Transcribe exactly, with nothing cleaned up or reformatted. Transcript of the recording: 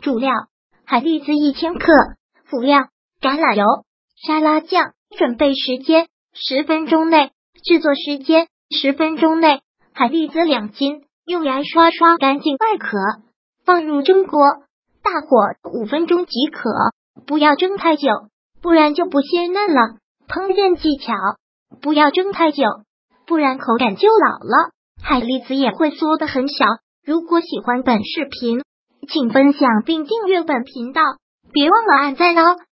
主料：海蛎子一千克，辅料：橄榄油、沙拉酱。准备时间：十分钟内。制作时间：十分钟内。海蛎子两斤，用牙刷刷干净外壳，放入蒸锅，大火五分钟即可，不要蒸太久，不然就不鲜嫩了。烹饪技巧：不要蒸太久，不然口感就老了，海蛎子也会缩得很小。如果喜欢本视频，请分享并订阅本频道，别忘了按赞哦。